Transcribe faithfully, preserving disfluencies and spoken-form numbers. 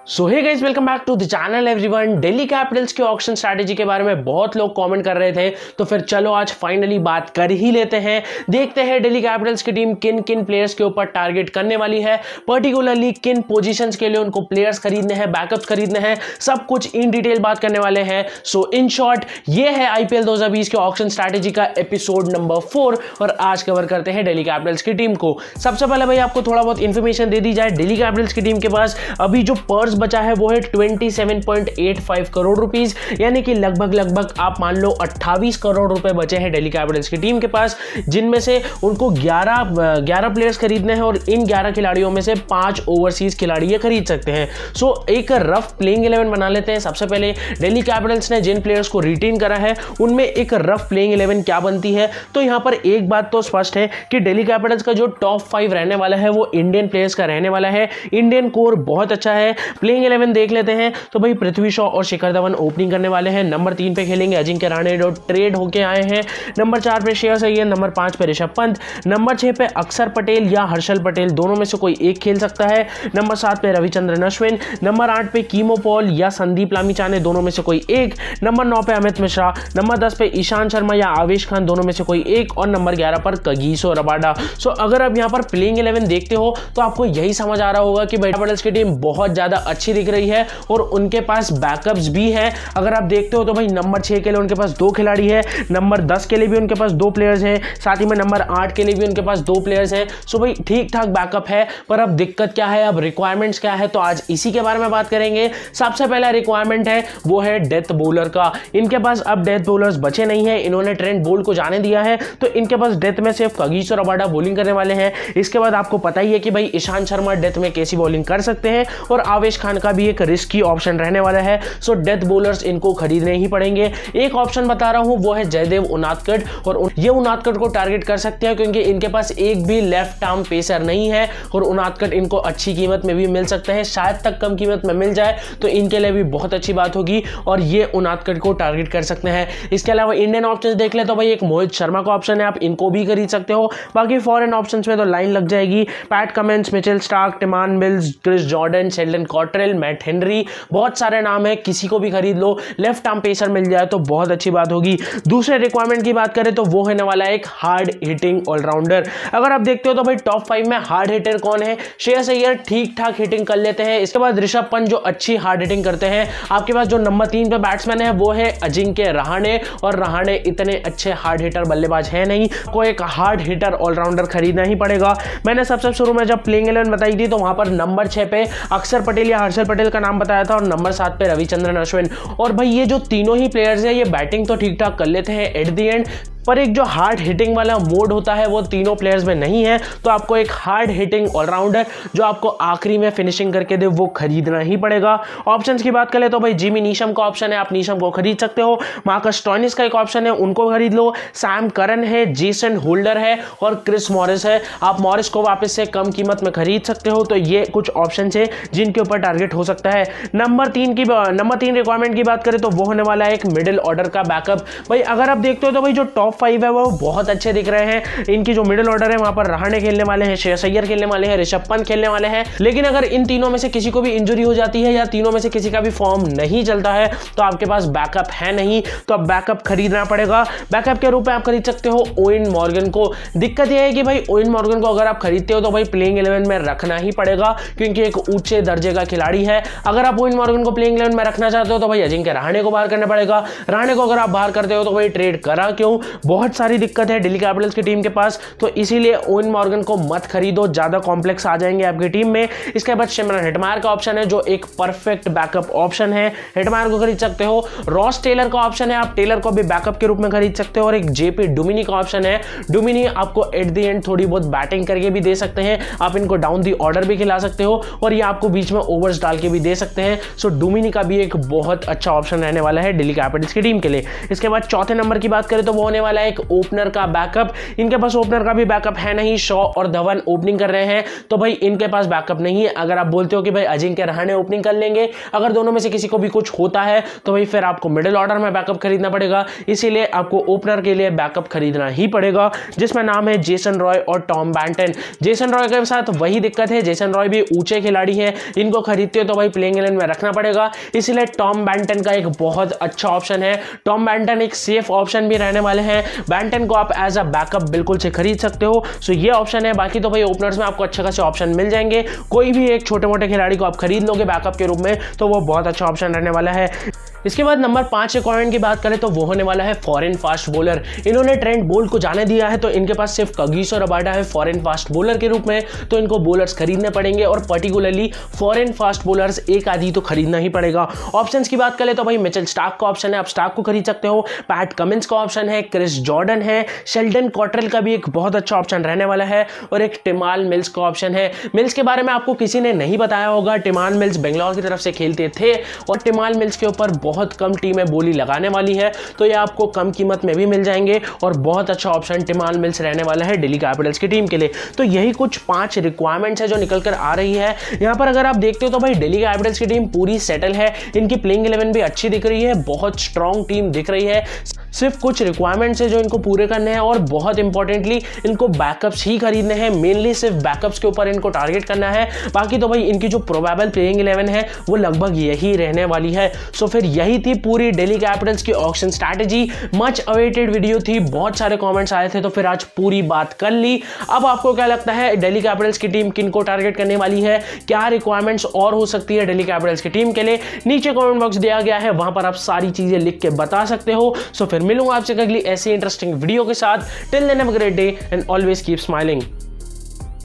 So hey guys, welcome back to the channel everyone. Delhi Capitals के auction strategy के बारे में बहुत लोग कमेंट कर रहे थे, तो फिर चलो आज फाइनली बात कर ही लेते हैं। देखते हैं दिल्ली कैपिटल्स की टीम किन किन प्लेयर्स के ऊपर टारगेट करने वाली है, पर्टिकुलरली किन पोजीशंस के लिए उनको प्लेयर्स खरीदने हैं, बैकअप्स खरीदने हैं, सब कुछ इन डिटेल बात करने वाले हैं। सो इन शॉर्ट ये है आईपीएल दो हज़ार बीस के ऑक्शन स्ट्रैटेजी का एपिसोड नंबर फोर और आज कवर करते हैं दिल्ली कैपिटल्स की टीम को। सबसे पहले भाई आपको थोड़ा बहुत इंफॉर्मेशन दे दी जाए। दिल्ली कैपिटल्स की टीम के पास अभी जो पर्स बचा है वो है सत्ताईस पॉइंट आठ पाँच करोड़ रुपीस, यानी कि लगभग लगभग आप मान लो अट्ठाईस करोड़ रुपए बचे हैं दिल्ली कैपिटल्स की टीम के पास, जिनमें से उनको ग्यारह ग्यारह प्लेयर्स खरीदने हैं और इन ग्यारह खिलाड़ियों में से पांच ओवरसीज खिलाड़ी ये खरीद सकते हैं। सो एक रफ प्लेइंग इलेवन बना लेते हैं। सबसे पहले दिल्ली कैपिटल्स ने जिन प्लेयर्स को रिटेन करा है उनमें एक रफ प्लेइंग इलेवन क्या बनती है, तो यहां पर एक बात तो स्पष्ट है कि दिल्ली कैपिटल्स का जो टॉप फाइव रहने वाला है वो इंडियन प्लेयर्स का रहने वाला है। इंडियन कोर बहुत अच्छा है। प्लेइंग इलेवन देख लेते हैं तो भाई पृथ्वी शॉ और शिखर धवन ओपनिंग करने वाले हैं। नंबर तीन पे खेलेंगे अजिंक्य रहाणे जो ट्रेड होके आए हैं। नंबर चार पे श्रेयस अय्यर, नंबर पांच पे ऋषभ पंत, नंबर छह पे अक्षर पटेल या हर्षल पटेल, दोनों में से कोई एक खेल सकता है। नंबर सात पे रविचंद्रन अश्विन, नंबर आठ पे कीमो पॉल या संदीप लामिछाने, दोनों में से कोई एक। नंबर नौ पे अमित मिश्रा, नंबर दस पे ईशान शर्मा या आवेश खान, दोनों में से कोई एक, और नंबर ग्यारह पर कगिसो रबाडा। सो अगर आप यहाँ पर प्लेइंग इलेवन देखते हो तो आपको यही समझ आ रहा होगा कि कैपिटल्स की टीम बहुत ज्यादा अच्छी दिख रही है और उनके पास बैकअप्स भी हैं। अगर आप देखते हो तो भाई नंबर छह के लिए उनके पास दो खिलाड़ी है, नंबर दस के लिए भी उनके पास दो प्लेयर्स हैं, साथ ही में नंबर आठ के लिए भी उनके पास दो प्लेयर्स हैं। सो भाई ठीक ठाक बैकअप है, पर अब दिक्कत क्या है, अब रिक्वायरमेंट्स क्या है, तो आज इसी के बारे में बात करेंगे। सबसे पहला रिक्वायरमेंट है वो है डेथ बॉलर का। इनके पास अब डेथ बॉलर्स बचे नहीं है, इन्होंने ट्रेंट बोल्ट को जाने दिया है, तो इनके पास डेथ में सिर्फ कगिसो रबाडा बॉलिंग करने वाले हैं। इसके बाद आपको पता ही है कि भाई ईशान शर्मा डेथ में कैसी बॉलिंग कर सकते हैं और आवेश खान का भी एक रिस्की ऑप्शन रहने वाला है। सो डेथ बॉलर्स इनको खरीदने ही पड़ेंगे। एक ऑप्शन बता रहा हूं वो है जयदेव उनादकट, और ये उनादकट को टारगेट कर सकते हैं क्योंकि इनके पास एक भी लेफ्ट आर्म पेसर नहीं है और उनादकट इनको अच्छी कीमत में भी मिल सकते हैं, शायद तक कम कीमत में मिल जाए तो इनके लिए भी बहुत अच्छी बात होगी और ये उनादकट को टारगेट कर सकते हैं। इसके अलावा इंडियन ऑप्शन देख ले तो भाई एक मोहित शर्मा का ऑप्शन है, आप इनको भी खरीद सकते हो। बाकी फॉरेन ऑप्शंस में तो लाइन लग जाएगी। Pat Cummins, Mitchell Starc, Tymal Mills, Chris Jordan, Sheldon Cottrell, Matt Henry, बहुत सारे नाम है, किसी को भी खरीद लो। लेफ्ट आर्म पेसर मिल जाए तो बहुत अच्छी बात होगी। दूसरे रिक्वायरमेंट की बात करें तो वो होने वाला है एक हार्ड हिटिंग ऑलराउंडर। अगर आप देखते हो तो भाई टॉप फाइव में हार्ड हिटर कौन है, श्रेयस अय्यर ठीक ठाक हिटिंग कर लेते हैं। इसके बाद ऋषभ पंत जो अच्छी हार्ड हिटिंग करते हैं। आपके पास जो नंबर तीन पे बैट्समैन है वो है अजिंक्य रहाणे, और रहाणे इतने अच्छे हार्ड हिटर बल्लेबाज है नहीं, को एक हार्ड हिटर ऑलराउंडर खरीदना ही पड़ेगा। मैंने सबसे शुरू में जब प्लेइंग इलेवन बताई थी तो वहां पर नंबर छह पे अक्षर पटेल या हर्षल पटेल का नाम बताया था और नंबर सात पे रविचंद्रन अश्विन। और भाई ये जो तीनों ही प्लेयर्स है ये बैटिंग तो ठीक ठाक कर लेते हैं एट द एंड, पर एक जो हार्ड हिटिंग वाला मोड होता है वो तीनों प्लेयर्स में नहीं है, तो आपको एक हार्ड हिटिंग ऑलराउंडर जो आपको आखिरी में फिनिशिंग करके दे वो खरीदना ही पड़ेगा। ऑप्शंस की बात करें तो भाई जिमी नीशम का ऑप्शन है, आप नीशम को खरीद सकते हो। मार्कस स्टोइनिस का एक ऑप्शन है, उनको खरीद लो। सैम करन है, जेसन होल्डर है और क्रिस मॉरिस है, आप मॉरिस को वापस से कम कीमत में खरीद सकते हो। तो ये कुछ ऑप्शन है जिनके ऊपर टारगेट हो सकता है। नंबर तीन की नंबर तीन रिक्वायरमेंट की बात करें तो वो होने वाला है एक मिडिल ऑर्डर का बैकअप। भाई अगर आप देखते हो तो भाई जो टॉप फाइव है वो बहुत अच्छे दिख रहे हैं। इनकी जो मिडिल ऑर्डर है वहां पर रहाणे खेलने वाले हैं, श्रेयस अय्यर खेलने वाले हैं, ऋषभ पंत खेलने वाले हैं। लेकिन अगर इन तीनों में से किसी को भी इंजरी हो जाती है या तीनों में से किसी का भी फॉर्म नहीं चलता है तो आपके पास बैकअप है नहीं, तो अब बैकअप खरीदना पड़ेगा। बैकअप के रूप में आप खरीद सकते हो ओवेन मॉर्गन को। दिक्कत यह है कि भाई ओवेन मॉर्गन को अगर आप खरीदते हो तो भाई प्लेइंग इलेवन में रखना ही पड़ेगा क्योंकि एक ऊंचे दर्जे का खिलाड़ी है। अगर आप ओवेन मॉर्गन को प्लेइंग इलेवन में रखना चाहते हो तो भाई अजिंक्य रहाणे को बाहर करना पड़ेगा। रहाणे को अगर आप बाहर करते हो तो भाई ट्रेड करा क्यों, बहुत सारी दिक्कत है दिल्ली कैपिटल्स की टीम के पास, तो इसीलिए ओवेन मॉर्गन को मत खरीदो, ज्यादा कॉम्प्लेक्स आ जाएंगे आपकी टीम में। इसके बाद सिमरन हेटमायर का ऑप्शन है जो एक परफेक्ट बैकअप ऑप्शन है, हेटमायर को खरीद सकते हो। रॉस टेलर का ऑप्शन है, आप टेलर को भी बैकअप के रूप में खरीद सकते हो। और एक जेपी डुमिनी का ऑप्शन है, डुमिनी आपको एट द एंड थोड़ी बहुत बैटिंग करके भी दे सकते हैं, आप इनको डाउन दी ऑर्डर भी खिला सकते हो और ये आपको बीच में ओवर्स डाल के भी दे सकते हैं। सो डुमिनी का भी एक बहुत अच्छा ऑप्शन रहने वाला है दिल्ली कैपिटल्स की टीम के लिए। इसके बाद चौथे नंबर की बात करें तो वो होने वाला है एक ओपनर का बैकअप। इनके पास ओपनर का भी बैकअप है नहीं, शॉ और धवन ओपनिंग कर रहे हैं, तो भाई इनके पास बैकअप नहीं है। अगर आप बोलते हो कि भाई अजिंक्य रहाणे ओपनिंग कर लेंगे, अगर दोनों में से किसी को भी कुछ होता है तो भाई फिर आपको मिडिल ऑर्डर में बैकअप खरीदना पड़ेगा, इसीलिए आपको ओपनर के लिए बैकअप खरीदना ही पड़ेगा, जिसमें नाम है जेसन रॉय और टॉम बैंटन। जेसन रॉय के साथ वही दिक्कत है, जेसन रॉय भी ऊंचे खिलाड़ी हैं, इनको खरीदते हो तो भाई प्लेइंग इलेवन में रखना पड़ेगा, इसलिए टॉम बैंटन का एक बहुत अच्छा ऑप्शन है। टॉम बैंटन एक सेफ ऑप्शन भी रहने वाले हैं, बैंटन को आप एज अ बैकअप बिल्कुल से खरीद सकते हो। सो ये ऑप्शन है। बाकी तो भाई ओपनर्स में आपको अच्छे खासे ऑप्शन मिल जाएंगे, कोई भी एक छोटे मोटे खिलाड़ी को आप खरीद लोगे बैकअप के रूप में तो वो बहुत अच्छा ऑप्शन रहने वाला है। इसके बाद नंबर पांच रिक्वायरमेंट की बात करें तो वो होने वाला है फॉरेन फास्ट बॉलर। इन्होंने ट्रेंट बोल्ट को जाने दिया है, तो इनके पास सिर्फ कगिसो रबाडा है फॉरेन फास्ट बॉलर के रूप में, तो इनको बॉलर्स खरीदने पड़ेंगे और पर्टिकुलरली फॉरेन फास्ट बॉलर्स एक आधी तो खरीदना ही पड़ेगा। ऑप्शंस की बात करें तो भाई मिचेल स्टार्क का ऑप्शन है, आप स्टार्क को खरीद सकते हो, पैट कमिंस का ऑप्शन है, क्रिस जॉर्डन है, शेल्डन कॉट्रेल का भी एक बहुत अच्छा ऑप्शन रहने वाला है और एक टिमाल मिल्स का ऑप्शन है। मिल्स के बारे में आपको किसी ने नहीं बताया होगा, टिमाल मिल्स बेंगलोर की तरफ से खेलते थे और टिमाल मिल्स के ऊपर बहुत कम टीमें बोली लगाने वाली है, तो ये आपको कम कीमत में भी मिल जाएंगे और बहुत अच्छा ऑप्शन टिमाल मिल्स रहने वाला है दिल्ली कैपिटल्स की टीम के लिए। तो यही कुछ पांच रिक्वायरमेंट्स है जो निकल कर आ रही है। यहां पर अगर आप देखते हो तो भाई दिल्ली कैपिटल्स की टीम पूरी सेटल है, इनकी प्लेइंग इलेवन भी अच्छी दिख रही है, बहुत स्ट्रॉन्ग टीम दिख रही है, सिर्फ कुछ रिक्वायरमेंट्स है जो इनको पूरे करने हैं और बहुत इंपॉर्टेंटली इनको बैकअप्स ही खरीदने हैं, मेनली सिर्फ बैकअप्स के ऊपर इनको टारगेट करना है। बाकी तो भाई इनकी जो प्रोबेबल प्लेइंग इलेवन है वो लगभग यही रहने वाली है। सो फिर यही थी पूरी दिल्ली कैपिटल्स की auction strategy, much awaited video थी, बहुत सारे कमेंट्स आए थे तो फिर आज पूरी बात कर ली। अब आपको क्या लगता है दिल्ली कैपिटल्स की टीम किन को टारगेट करने वाली है, क्या रिक्वायरमेंट्स और हो सकती है दिल्ली कैपिटल्स की टीम के लिए, नीचे कमेंट बॉक्स दिया गया है, वहां पर आप सारी चीजें लिख के बता सकते हो। सो फिर मिलूंगा आपसे अगली ऐसी इंटरेस्टिंग वीडियो के साथ। Till then have a great day and always keep smiling.